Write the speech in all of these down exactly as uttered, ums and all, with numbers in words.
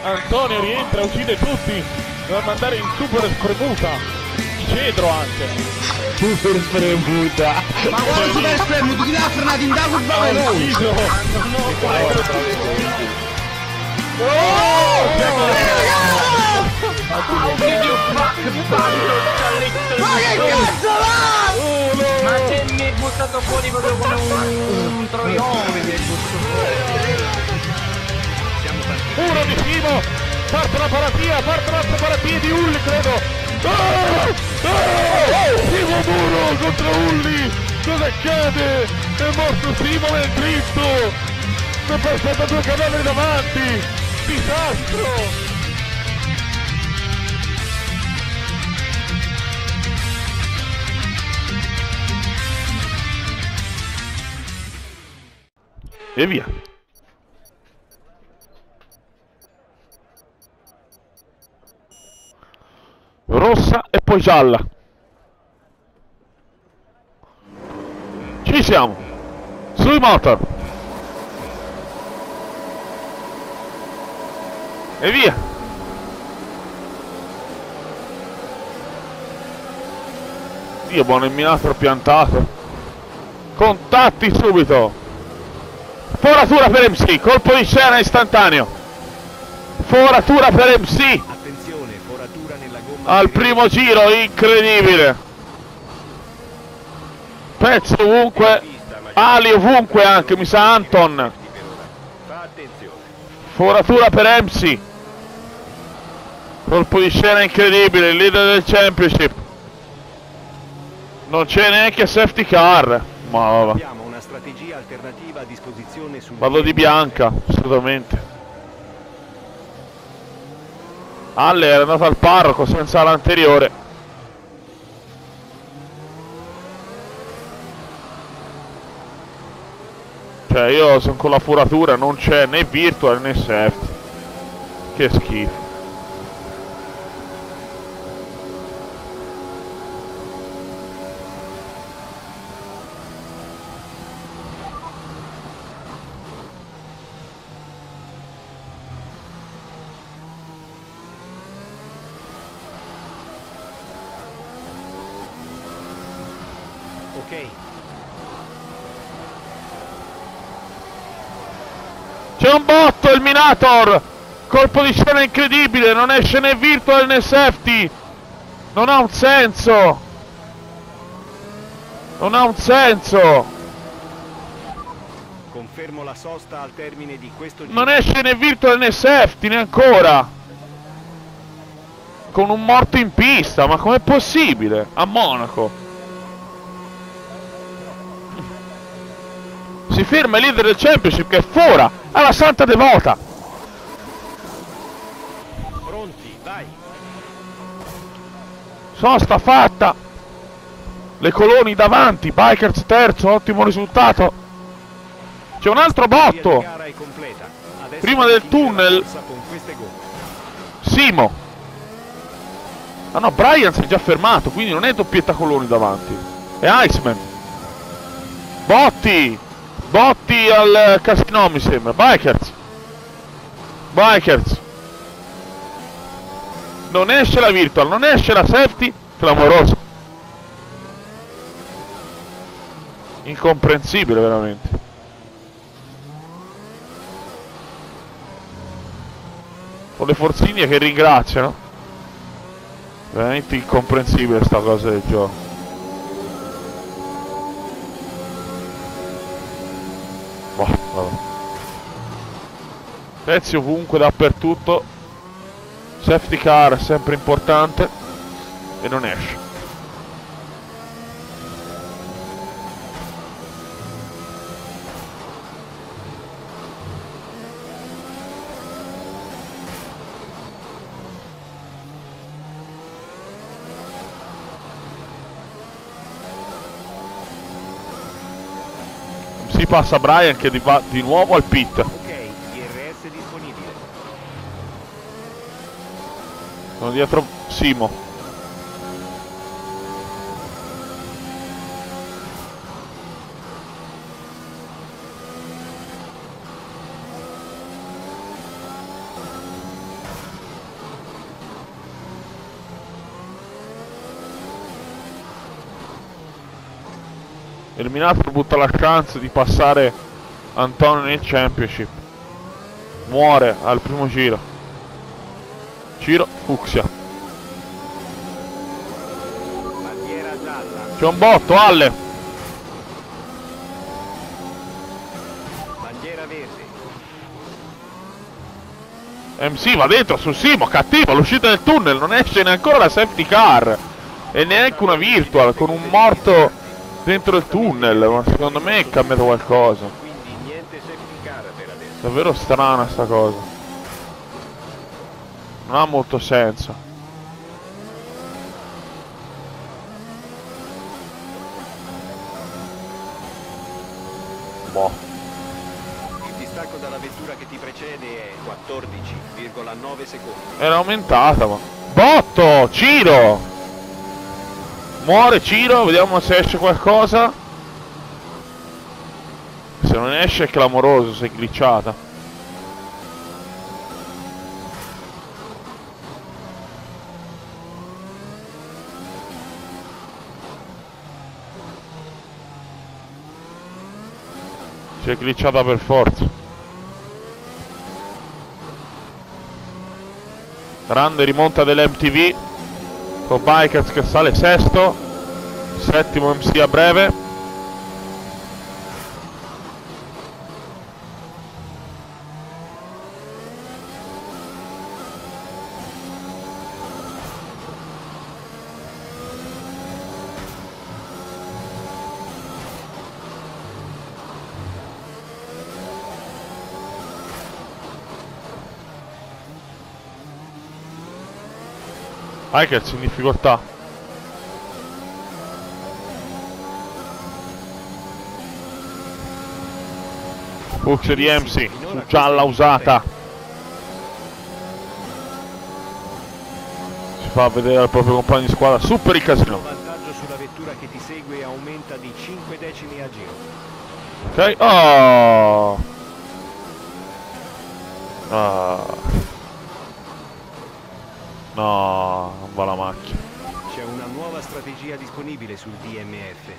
Antonio rientra, uccide tutti. Deve mandare in super spremuta. Cedro anche. Super spremuta. Ma guarda super spremuta, chi l'ha frenato in da curva veloce? Ma che cazzo va? Ma se mi è buttato fuori proprio come un troione, mi è Uno di Simo, parte la paratia, parte la paratia di Ulli, credo. Ah! Ah! Simo Muro contro Ulli, cosa accade? È morto Simo nel dritto, si è passato due cavalli davanti, disastro. E via. Rossa e poi gialla. Ci siamo. Sui motor. E via. Dio buono, il Minator piantato. Contatti subito. Foratura per M C, colpo di scena istantaneo. Foratura per M C. Attenzione, foratura nella gomma. Al primo giro, incredibile. Pezzi ovunque. Ali ovunque anche, mi sa Anton. Fa attenzione. Foratura per M C. Colpo di scena incredibile, il leader del championship. Non c'è neanche safety car. Ma va. Abbiamo una strategia alternativa a disposizione sul Vado di bianca, assolutamente. Halle era andato al parroco senza l'anteriore. Cioè io sono con la furatura, non c'è né virtual né safety. Che schifo. Ok. C'è un botto, il Minator! Colpo di scena incredibile, non esce né virtual né safety! Non ha un senso! Non ha un senso! Confermo la sosta al termine di questo giro. Non esce né virtual né safety, né ancora! Con un morto in pista, ma com'è possibile? A Monaco! Si ferma il leader del championship che è fuori alla santa devota. Pronti, vai. Sosta fatta. Le coloni davanti, Bikers terzo, ottimo risultato. C'è un altro botto. La gara è completa. Adesso Prima del continua la tunnel. corsa con queste gomme. Simo. Ah no, Brian si è già fermato, quindi non è doppietta coloni davanti. È Iceman. Botti. Botti al casino mi sembra. Bikers. Bikers. Non esce la virtual, non esce la safety. Clamoroso. Incomprensibile veramente. Con le forzinie che ringraziano. Veramente incomprensibile sta cosa del gioco. Boh, vabbè. Pezzi ovunque, dappertutto. Safety car è sempre importante. E non esce. Si passa Brian che va di nuovo al pit. Ok, I R S disponibile. Sono dietro Simo. Eliminato butta la chance di passare Antonio nel Championship. Muore al primo giro. Giro fucsia. Bandiera gialla. C'è un botto, Alle. Bandiera verde. M C va dentro sul Simo, cattivo, l'uscita del tunnel, non esce neanche la safety car. E neanche una virtual, con un morto dentro il tunnel. Ma secondo me è cambiato qualcosa. Quindi niente safety car per adesso. Davvero strana sta cosa. Non ha molto senso. Boh. Il distacco dalla vettura che ti precede è quattordici virgola nove secondi. Era aumentata, ma... Botto! Ciro! Muore Ciro, vediamo se esce qualcosa. Se non esce è clamoroso, sei glitchata. Si è glitchata per forza. Grande rimonta dell'M T V con Bikers che sale sesto. Settimo M C a breve. Bikers in difficoltà. Fucsia di M C su gialla usata. Si fa vedere al proprio compagno di squadra. Super il casino. Il vantaggio sulla vettura che ti segue aumenta di cinque decimi a giro. Ok. Oh. Ah. No, non va la macchina. C'è una nuova strategia disponibile sul D M F.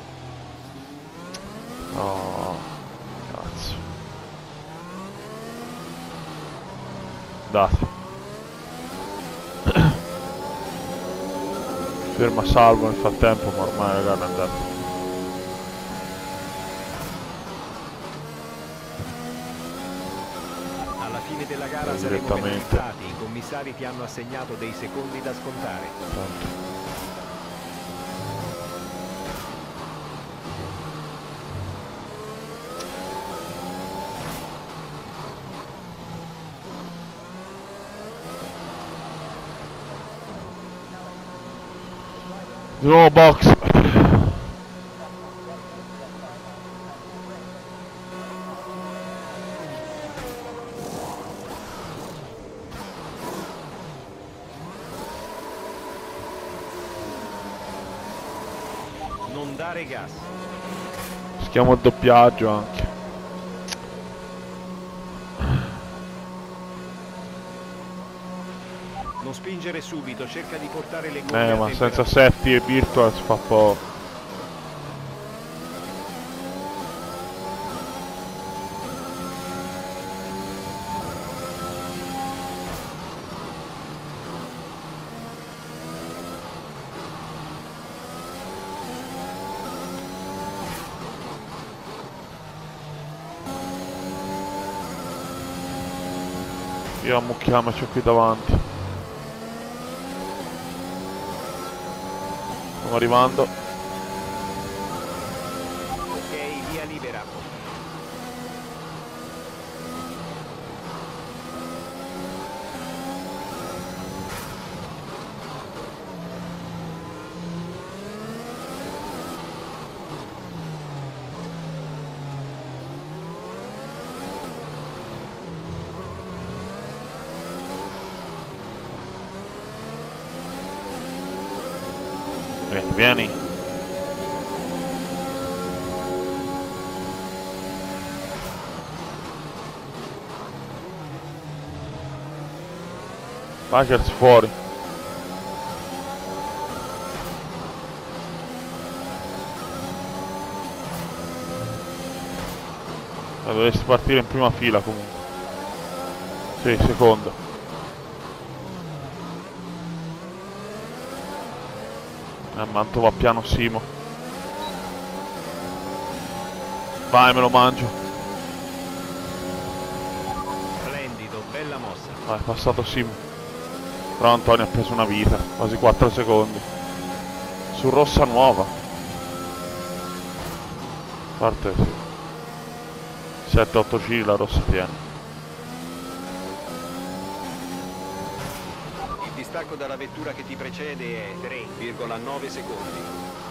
Oh, cazzo. Date. Ferma salvo nel frattempo, ma ormai la gara è andata. Alla fine della gara saremo penalizzati. I commissari ti hanno assegnato dei secondi da scontare. Tanto. Di nuovo box. Non dare gas. Schiamo il doppiaggio anche. Non spingere subito, cerca di portare le gomme Eh, a ma senza temperatura. Setti e Virtual si fa poco. Io ammucchiamoci qui davanti. Stiamo arrivando. Ok, via libera. Vieni, vieni. Bikers fuori. Ma dovresti partire in prima fila comunque. Sì, secondo. Eh, Manto va piano Simo. Vai, me lo mangio. Splendido, bella mossa. Vai, è passato Simo. Però Antonio ha preso una vita, quasi quattro secondi. Su rossa nuova. Parte sì. sette otto giri la rossa tiene. Il distacco dalla vettura che ti precede è tre virgola nove secondi.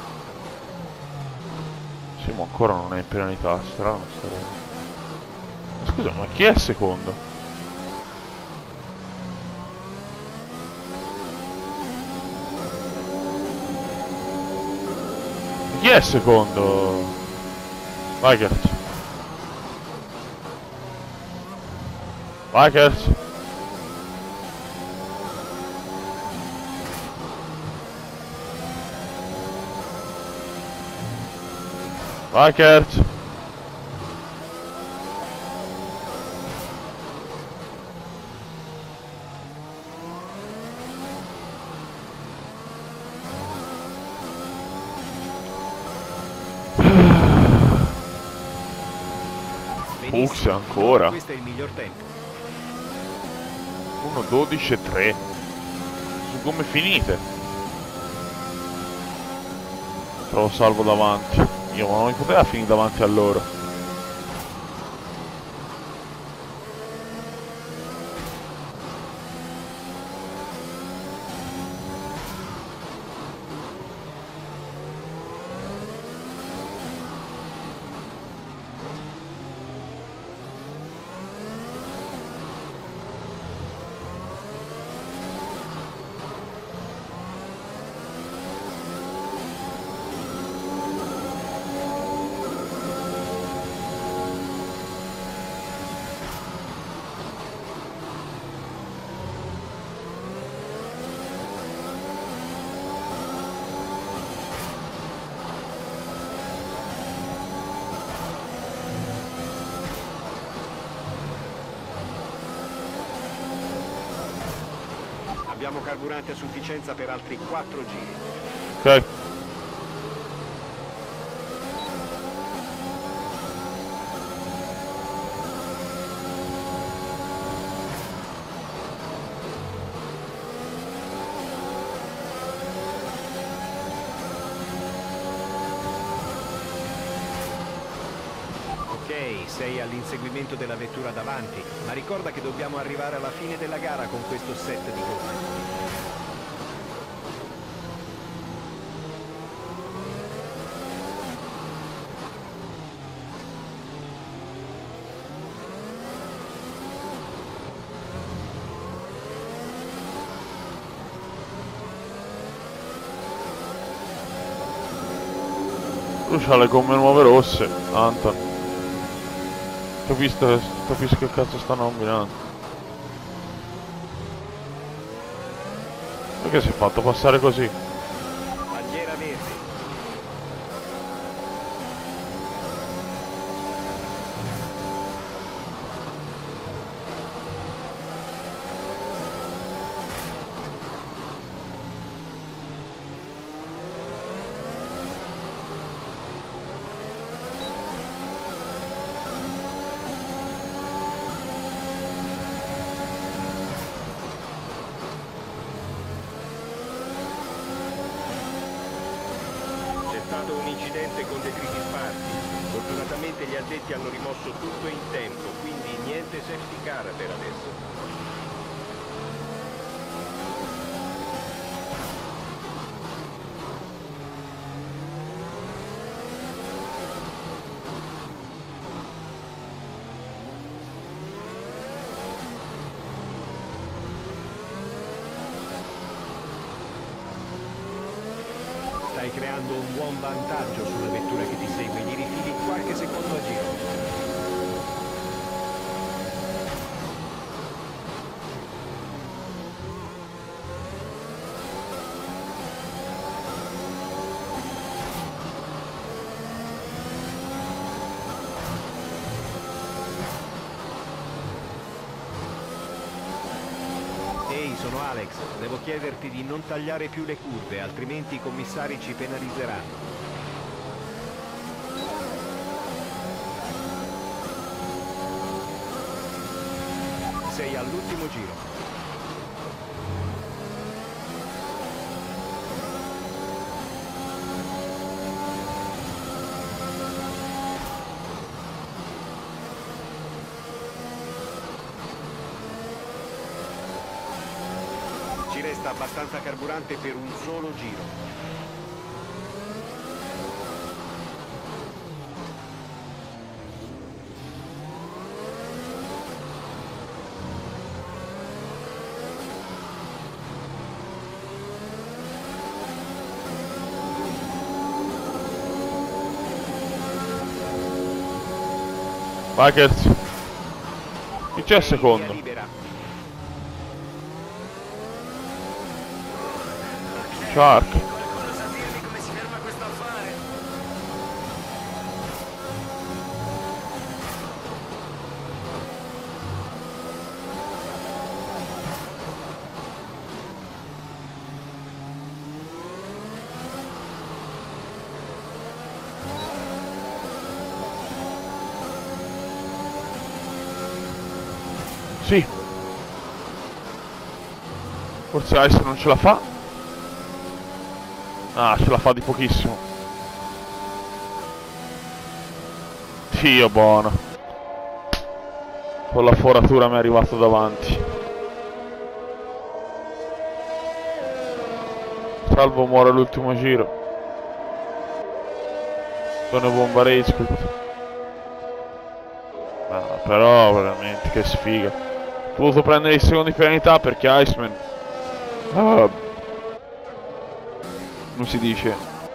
Simo ancora non è in penalità, strano sta roba. Ma scusa, ma chi è secondo? Chi è secondo? Vikers. Vikers. Vikers. Fuchs ancora. Questo è il miglior tempo. uno dodici e tre. Su come finite? Trovo salvo davanti. Io ma non mi poteva finire davanti a loro. Abbiamo carburante a sufficienza per altri quattro giri. Ok. Ok, sei all'inseguimento della vettura davanti, ma ricorda che dobbiamo arrivare alla fine della gara con questo set di gomme. Lui c'ha le gomme nuove rosse, Anton. Capisco, capisco che cazzo stanno combinando. Perché si è fatto passare così? Bandiera verde. C'è stato un incidente con detriti sparsi. Fortunatamente gli addetti hanno rimosso tutto in tempo, quindi niente safety car per adesso. Stai creando un buon vantaggio sulla vettura che ti segue, gli rifili qualche secondo a giro. sono Alex. Devo chiederti di non tagliare più le curve, altrimenti i commissari ci penalizzeranno. Sei all'ultimo giro. Ci resta abbastanza carburante per un solo giro. Bakers. Chi c'è al secondo? Shark. Qualcuno sa dirmi come si ferma questo affare? Sì. Forse Ice non ce la fa. Ah, ce la fa di pochissimo. Dio buono. Con la foratura mi è arrivato davanti. Salvo muore all'ultimo giro. Sono bomba rage quit. Ah, però veramente che sfiga. Ho dovuto prendere i secondi penalità perché Iceman ah, non si dice.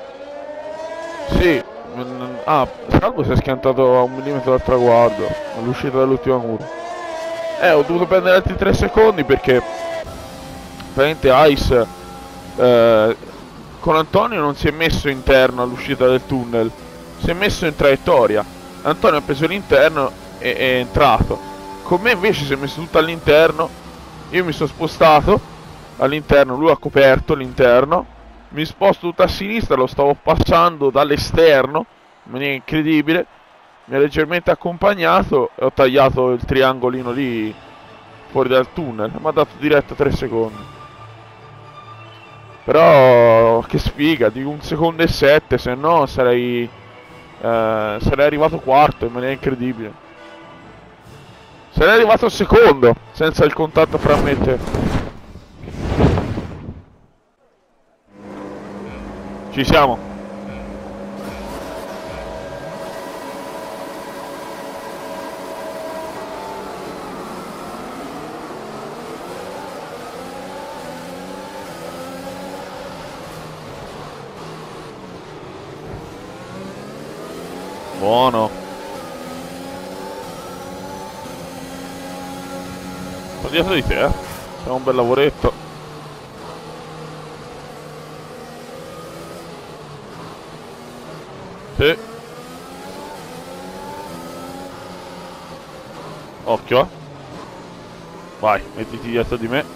Sì. Ah, Salvo si è schiantato a un millimetro dal traguardo all'uscita dall'ultima curva. Eh, ho dovuto prendere altri tre secondi perché praticamente Ice eh, con Antonio non si è messo interno all'uscita del tunnel, si è messo in traiettoria. Antonio ha preso l'interno e è entrato. Con me invece si è messo tutto all'interno. Io mi sono spostato all'interno, lui ha coperto l'interno. Mi sposto tutto a sinistra, lo stavo passando dall'esterno in maniera incredibile. Mi ha leggermente accompagnato e ho tagliato il triangolino lì fuori dal tunnel. Mi ha dato diretto tre secondi. Però che sfiga, di un secondo e sette, se no sarei, eh, sarei arrivato quarto in maniera incredibile. Sarei arrivato secondo senza il contatto fra me e te. Ci siamo. Buono. Sto dietro di te, eh. È un bel lavoretto. Sì. Occhio, eh. Vai, mettiti dietro di me.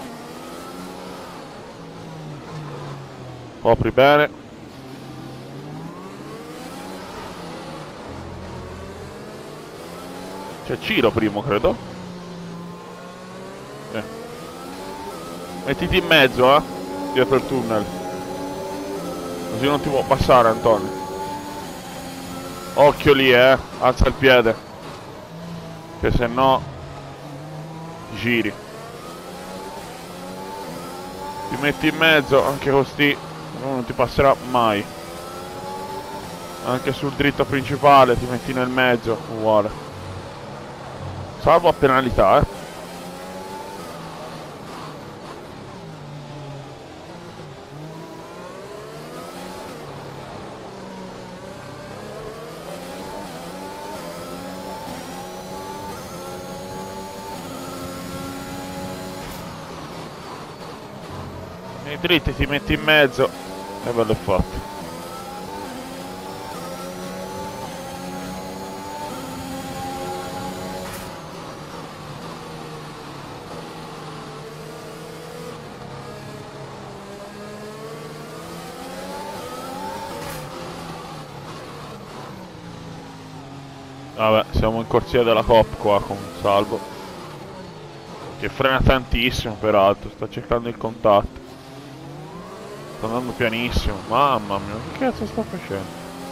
Copri bene. C'è Ciro primo, credo. Eh. Mettiti in mezzo, eh. Dietro il tunnel. Così non ti può passare, Antonio. Occhio lì, eh. Alza il piede. Che se no giri. Ti metti in mezzo, anche così non ti passerà mai. Anche sul dritto principale ti metti nel mezzo, uguale. Salvo a penalità, eh. Nei dritti ti metti in mezzo e bello è fatto. Vabbè, siamo in corsia della Cop qua con Salvo, che frena tantissimo peraltro, sta cercando il contatto. Sta andando pianissimo, mamma mia, che cazzo sta facendo?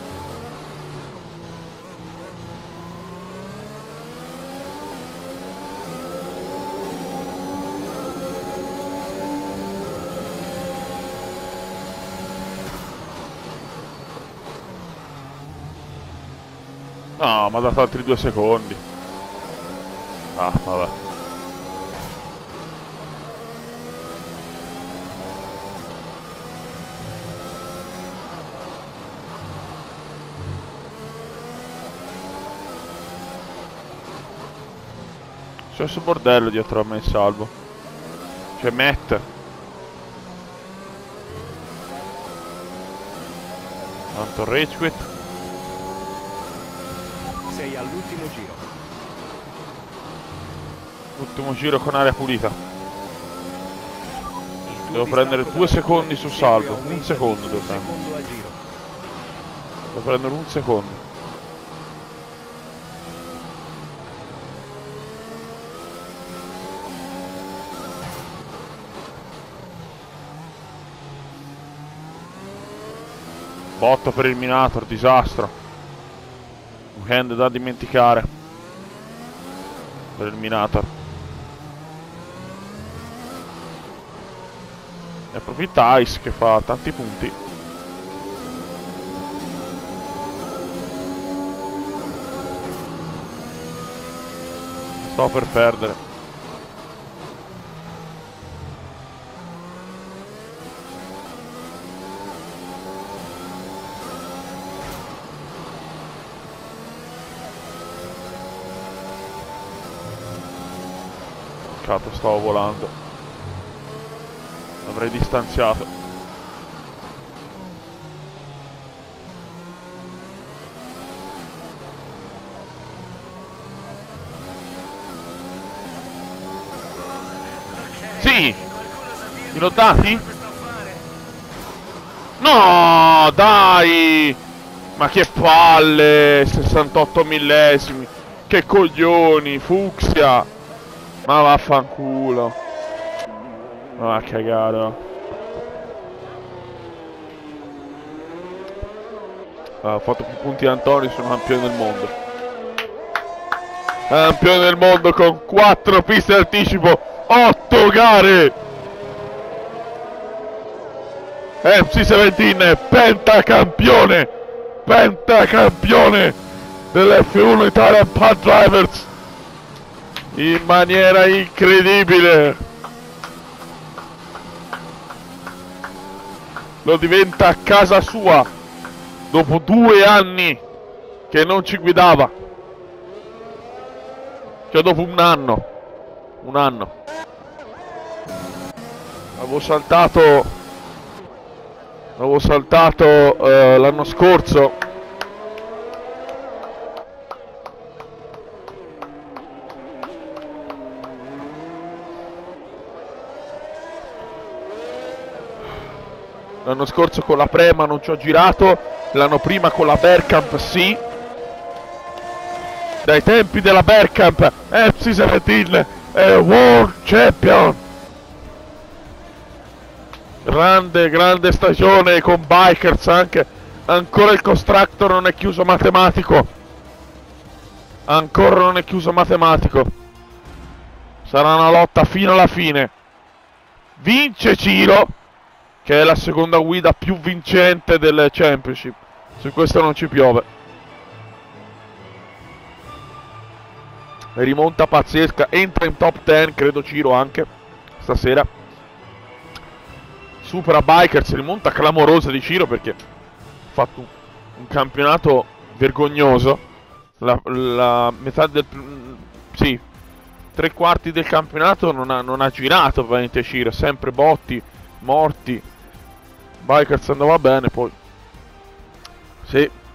No, mi ha dato altri due secondi. Ah, vabbè. C'è questo bordello dietro a me, Salvo. C'è Matt. Tanto Rage Quit. Sei all'ultimo giro. Ultimo giro con aria pulita. Devo prendere due secondi su Salvo. Un secondo devo prendere. Devo prendere un secondo. Botto per il Minator, disastro. Weekend da dimenticare per il Minator. E approfitta Ice che fa tanti punti. Sto per perdere. Peccato, stavo volando. Avrei distanziato. Sì! Pilotati? No, dai! Ma che palle! sessantotto millesimi! Che coglioni! Fucsia! Ma vaffanculo. Ma va a cagare. Ho fatto più punti di Antonio, sono campione del mondo. Campione del mondo con quattro piste di anticipo, otto gare. M C diciotto, pentacampione. Pentacampione dell'F uno Italian Pad Drivers. In maniera incredibile. Lo diventa a casa sua dopo due anni che non ci guidava. Cioè dopo un anno. Un anno. Avevo saltato Avevo saltato eh, l'anno scorso. L'anno scorso con la Prema non ci ho girato, l'anno prima con la Bergkamp sì. Dai tempi della Bergkamp, M C diciotto è World Champion. Grande, grande stagione con Bikers anche. Ancora il Constructor non è chiuso matematico. Ancora non è chiuso matematico. Sarà una lotta fino alla fine. Vince Ciro, che è la seconda guida più vincente del Championship. Su questo non ci piove. Rimonta pazzesca, entra in top dieci, credo Ciro anche, stasera. Supera Bikers, rimonta clamorosa di Ciro perché ha fatto un, un campionato vergognoso. La, la metà del... sì, tre quarti del campionato non ha, non ha girato ovviamente Ciro, sempre botti, morti. Bikers andava bene, poi sì,